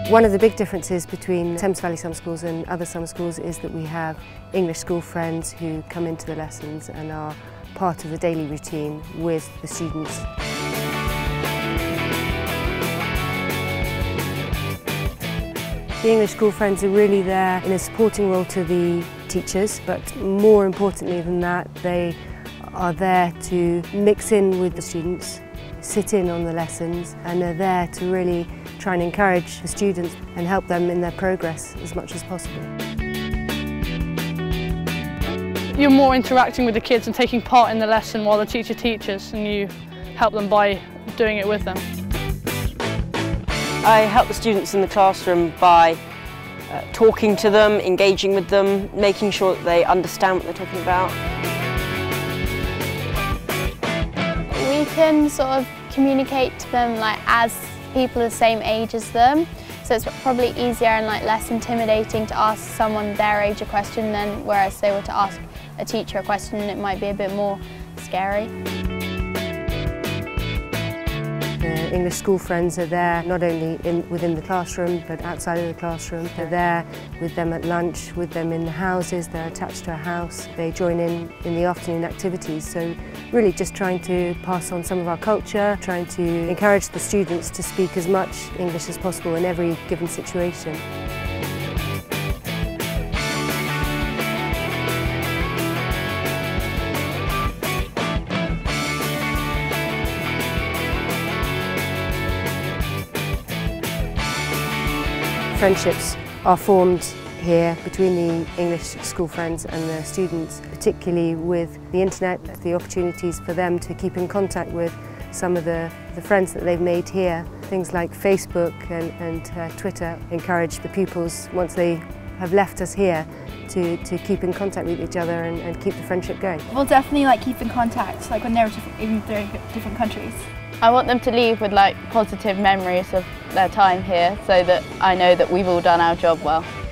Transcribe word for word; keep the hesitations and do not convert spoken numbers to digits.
One of the big differences between Thames Valley Summer Schools and other summer schools is that we have English school friends who come into the lessons and are part of the daily routine with the students. The English school friends are really there in a supporting role to the teachers, but more importantly than that, they are there to mix in with the students, sit in on the lessons, and are there to really try and encourage the students and help them in their progress as much as possible. You're more interacting with the kids and taking part in the lesson while the teacher teaches, and you help them by doing it with them. I help the students in the classroom by uh, talking to them, engaging with them, making sure that they understand what they're talking about. We can sort of communicate to them like as people the same age as them, so it's probably easier and like less intimidating to ask someone their age a question than whereas they were to ask a teacher a question, it might be a bit more scary. The English school friends are there not only in, within the classroom but outside of the classroom. They're there with them at lunch, with them in the houses, they're attached to a house. They join in in the afternoon activities, so really just trying to pass on some of our culture, trying to encourage the students to speak as much English as possible in every given situation. Friendships are formed here between the English school friends and the students, particularly with the internet, the opportunities for them to keep in contact with some of the, the friends that they've made here. Things like Facebook and, and uh, Twitter encourage the pupils, once they have left us here, to, to keep in contact with each other and, and keep the friendship going. We'll definitely like keep in contact, like when they're different, even through different countries. I want them to leave with like positive memories of their time here, so that I know that we've all done our job well.